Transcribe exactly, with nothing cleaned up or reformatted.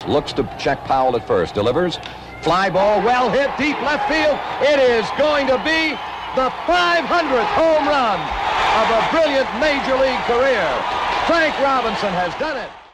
Looks to check Powell at first. Delivers. Fly ball, well hit, deep left field. It is going to be the five hundredth home run of a brilliant Major League career. Frank Robinson has done it.